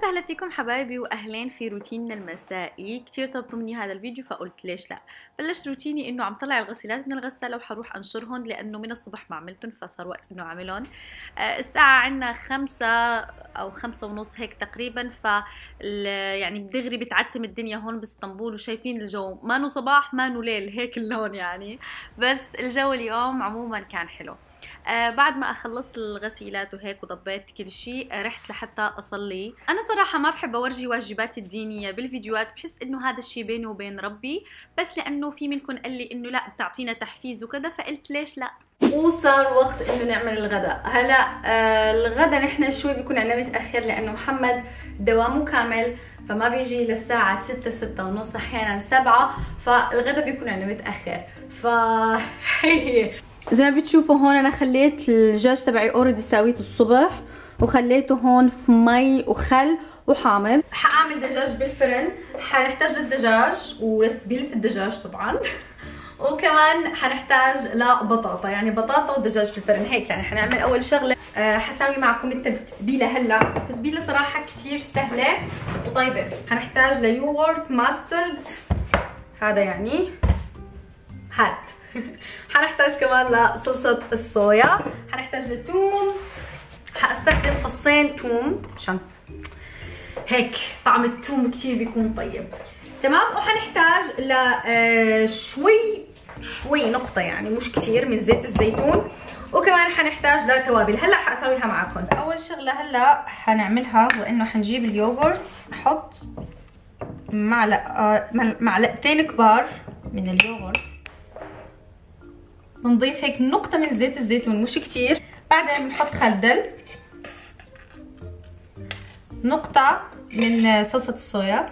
وسهلا فيكم حبايبي واهلين في روتيننا المسائي. كتير طلبتوا مني هذا الفيديو فقلت ليش لا. بلشت روتيني انه عم طلع الغسيلات من الغساله وحروح انشرهم لانه من الصبح ما عملتهم فصار وقت انه اعملهم. الساعه عندنا 5 او 5:30 هيك تقريبا، يعني بدغري بتعتم الدنيا هون باسطنبول وشايفين الجو مانو صباح مانو ليل هيك اللون يعني، بس الجو اليوم عموما كان حلو. بعد ما خلصت الغسيلات وهيك وضبيت كل شيء رحت لحتى اصلي. انا صراحه ما بحب اورجي واجباتي الدينيه بالفيديوهات، بحس انه هذا الشيء بيني وبين ربي، بس لانه في منكم قال لي انه لا بتعطينا تحفيز وكذا فقلت ليش لا. وصار وقت انه نعمل الغداء. هلا الغداء نحن شوي بيكون عنا متاخر لانه محمد دوامه كامل فما بيجي للساعة 6 6:30 احيانا 7، فالغداء بيكون عنا متاخر. ف زي ما بتشوفوا هون انا خليت الدجاج تبعي اوريدي ساويته الصبح وخليته هون في مي وخل وحامض. حاعمل دجاج بالفرن، حنحتاج للدجاج ولتتبيله الدجاج طبعا وكمان حنحتاج لبطاطا، يعني بطاطا ودجاج في الفرن هيك. يعني حنعمل اول شغله حساوي معكم التتبيله. هلا التتبيله صراحه كثير سهله وطيبه. حنحتاج ليوغورت ماسترد، هذا يعني هات حنحتاج كمان لصلصة الصويا، حنحتاج لتوم، حاستخدم فصين توم عشان هيك طعم التوم كتير بيكون طيب. تمام. وحنحتاج ل شوي نقطة يعني مش كتير من زيت الزيتون، وكمان حنحتاج لتوابل. هلا حاسويها معكم. اول شغلة هلا حنعملها هو انه حنجيب اليوغورت، نحط معلقتين كبار من اليوغورت، بنضيف هيك نقطة من زيت الزيتون مش كتير، بعدين بنحط خردل، نقطة من صلصة الصويا،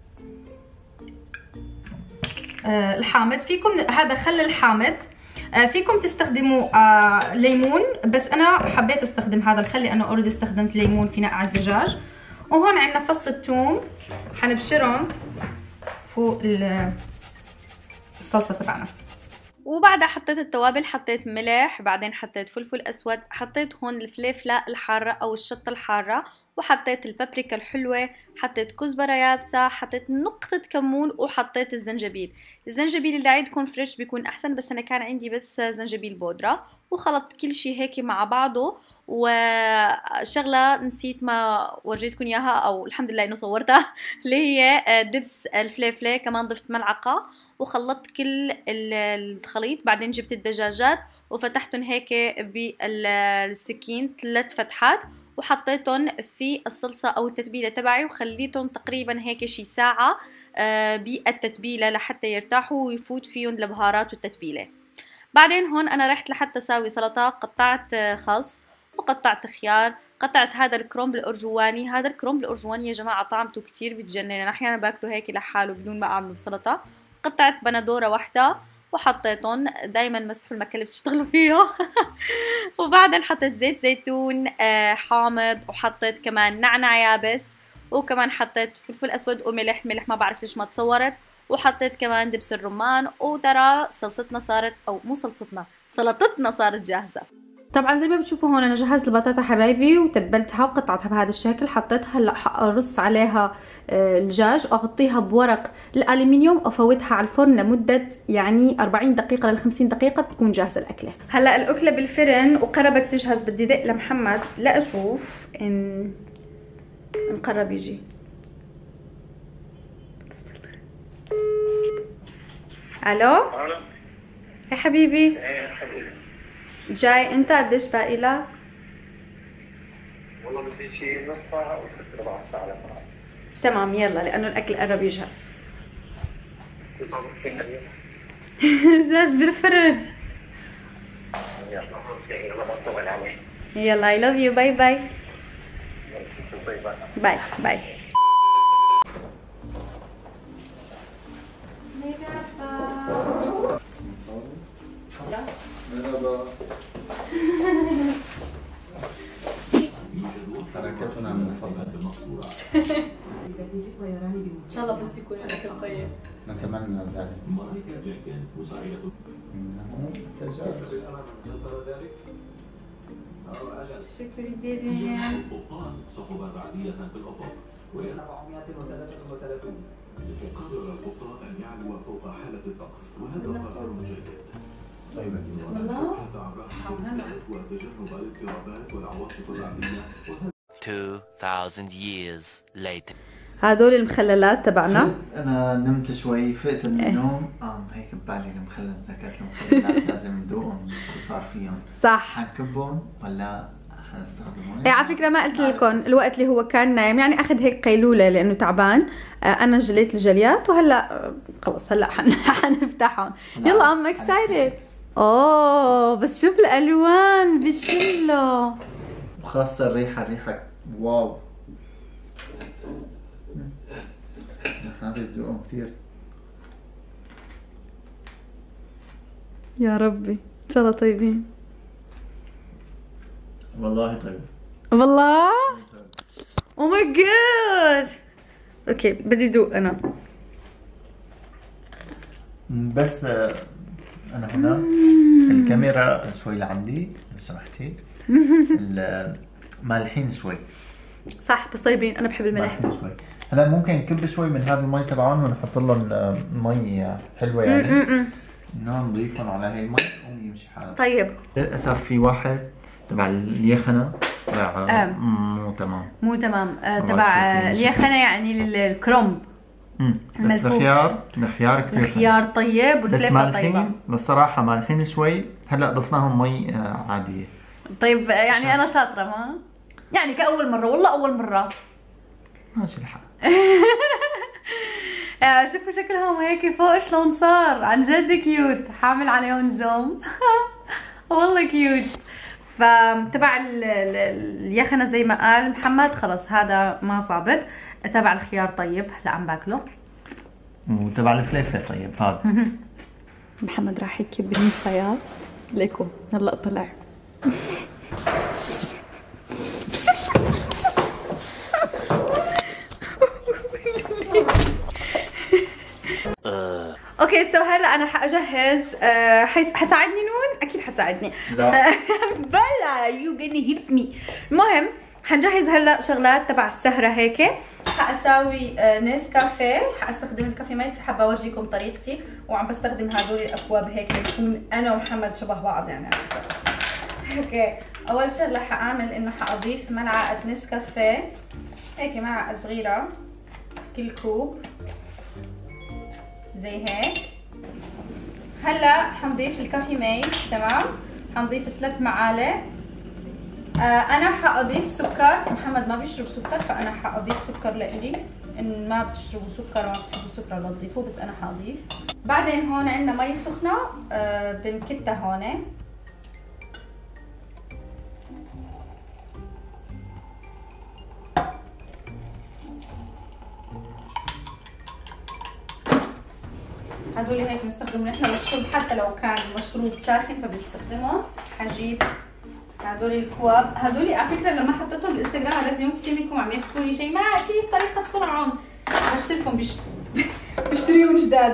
الحامض. فيكم هذا خل الحامض، فيكم تستخدموا ليمون، بس انا حبيت استخدم هذا الخل لانه اوريدي استخدمت ليمون في نقع الدجاج. وهون عندنا فص الثوم حنبشرهم فوق الصلصة تبعنا. وبعدها حطيت التوابل، حطيت ملح، بعدين حطيت فلفل اسود، حطيت هون الفليفله الحاره او الشطه الحاره، وحطيت البابريكا الحلوه، حطيت كزبره يابسه، حطيت نقطه كمون، وحطيت الزنجبيل. الزنجبيل اللي عندكم فريش بيكون احسن، بس انا كان عندي بس زنجبيل بودره. وخلطت كل شيء هيك مع بعضه. وشغله نسيت ما ورجيتكم اياها، او الحمد لله انه صورتها اللي هي دبس الفليفله، كمان ضفت ملعقه وخلطت كل الخليط. بعدين جبت الدجاجات وفتحتهم هيك بالسكين 3 فتحات، وحطيتهم في الصلصة او التتبيلة تبعي، وخليتهم تقريبا هيك شي ساعة بالتتبيلة لحتى يرتاحوا ويفوت فيهم البهارات والتتبيلة. بعدين هون انا رحت لحتى اساوي سلطة، قطعت خس وقطعت خيار، قطعت هذا الكرومب الارجواني. هذا الكرومب الارجواني يا جماعة طعمته كتير بتجنن، انا احيانا باكله هيك لحاله بدون ما اعمله بسلطة. قطعت بندورة واحدة وحطيتهم، دايما مسحوا المكة اللي بتشتغلوا فيها وبعدين حطيت زيت زيتون حامض، وحطيت كمان نعناع يابس، وكمان حطيت فلفل اسود وملح. ملح ما بعرف ليش ما تصورت. وحطيت كمان دبس الرمان، وترى صلصتنا صارت، او مو صلصتنا، سلطتنا صارت جاهزة. طبعا زي ما بتشوفوا هون انا جهزت البطاطا حبايبي وتبلتها وقطعتها بهذا الشكل. حطيتها هلا ارص عليها الدجاج واغطيها بورق الالومنيوم وافوتها على الفرن لمده يعني 40 دقيقه ل 50 دقيقه بتكون جاهزه الاكله. هلا الاكله بالفرن وقربت تجهز. بدي دق لمحمد لاشوف ان قرب يجي. الو يا حبيبي. جاي انت قديش باقي لك؟ والله بدي شي نص ساعة او ربع ساعة لفرع. تمام يلا لانه الاكل قرب يجهز. دجاج بالفرن. يلا I love you. باي باي. باي باي. مرحبا. حركتنا من فضلك. ان شاء الله بس يكون الاكل طيب. نتمنى ذلك. شكرا جزيلا. القبطان صحبة بعدية في الأفق 433 قرر القبطان أن يعلو فوق حالة الطقس وهذا قرار جيد. طيب والله وتجنب الاضطرابات والعواصف الرعدية 2000 years later. هدول المخللات تبعنا. انا نمت شوي، فقت من النوم هيك ببالي المخلل، ذكرت المخللات لازم ندوقهم شو صار فيهم. صح. حنكبهم ولا حنستخدمهم؟ ايه على فكره ما قلت لكم الوقت اللي هو كان نايم، يعني اخذ هيك قيلوله لانه تعبان. انا جليت الجليات وهلا خلص هلا حنفتحهم. يلا ام اكسايتد. اوه بس شوف الالوان بشله، وخاصة الريحة واو. نحن بدوقهم كثير. يا ربي ان شاء الله طيبين. والله طيب. والله او ماي جاد. اوكي بدي ادوق انا. بس انا هنا الكاميرا شوي لعندي لو سمحتي. مالحين شوي. صح بس طيبين، انا بحب الملح. شوي. هلا ممكن نكب شوي من هذا المي تبعهم ونحط لهم مي حلوه يعني. نضيفهم على هي المي ويمشي حاله. طيب للاسف في واحد تبع اليخنه طلع مو تمام. تبع اليخنه يعني الكرنب. بس الخيار كثير الخيار طيب والفلفل طيبه. بس صراحه مالحين شوي. هلا ضفناهم مي عاديه. طيب يعني انا شاطره ما يعني كأول مرة، والله أول مرة. ماشي الحال. شوفوا شكلهم هيك فوق شلون صار، عن جد كيوت. حامل عليهم زوم. والله كيوت. فتبع اليخنة زي ما قال محمد خلص هذا ما صابت. تبع الخيار طيب هلا عم باكله. وتبع الفلفل طيب هذا. محمد راح يكب النفايات ليكو. هلا طلع. اوكي سو هلا انا حاجهز. حتساعدني نون؟ اكيد حتساعدني. لا. بلا يو gonna hit me. المهم حنجهز هلا شغلات تبع السهره هيك. حاساوي نسكافيه، حاستخدم الكافي ميت. حابه اورجيكم طريقتي وعم بستخدم هدول الاكواب هيك نكون انا ومحمد شبه بعض يعني. اوكي اول شغله حاعمل انه حاضيف ملعقه نسكافيه هيك، ملعقه صغيره كل كوب زي هيك. هلا حنضيف الكافي ميت. تمام. حنضيف 3 معالق. انا حاضيف سكر. محمد ما بيشرب سكر فانا حاضيف سكر لإلي. ان ما بتشربوا سكر ما بتحبوا سكر لا تضيفوه، بس انا حاضيف. بعدين هون عندنا مي سخنه بنكتها هون. هدول هيك بنستخدمهم نحن للشرب، حتى لو كان مشروب ساخن فبنستخدمهم. حجيب هدول الكواب. هدول على فكره لما حطيتهم بالانستغرام هذاك اليوم كثير منكم عم يحكوا لي شيء ما كيف طريقه صنعهم. بشتركم بشتريهم جداد.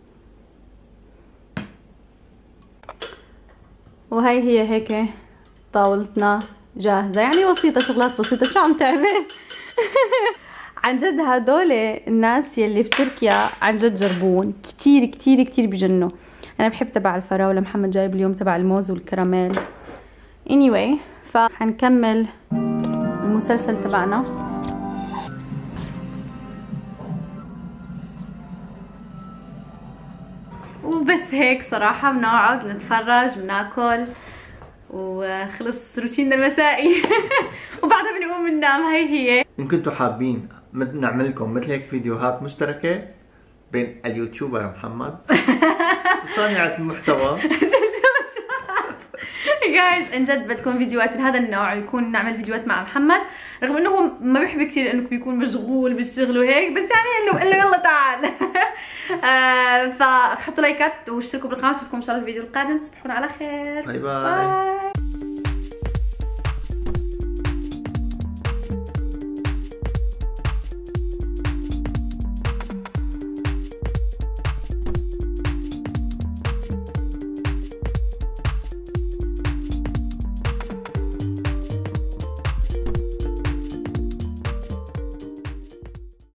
وهي هي هيك طاولتنا جاهزه، يعني بسيطه، شغلات بسيطه. شو عم تعمل؟ عن جد هدول الناس يلي في تركيا عن جد جربون كتير كتير كتير بجنوا. انا بحب تبع الفراوله، محمد جايب اليوم تبع الموز والكراميل. anyway فحنكمل المسلسل تبعنا. وبس هيك صراحة بنقعد نتفرج بناكل وخلص روتيننا المسائي. وبعدها بنقوم ننام. هي إن كنتوا حابين نعمل لكم مثل هيك فيديوهات مشتركة بين اليوتيوبر محمد وصانعة المحتوى جايز عن جد بدكم فيديوهات من هذا النوع، يكون نعمل فيديوهات مع محمد رغم انه هو ما بيحب كثير انه بيكون مشغول بالشغل وهيك، بس يعني انه قال له يلا تعال. فحطوا لايكات واشتركوا بالقناه. اشوفكم ان شاء الله الفيديو القادم. تصبحون على خير. باي باي.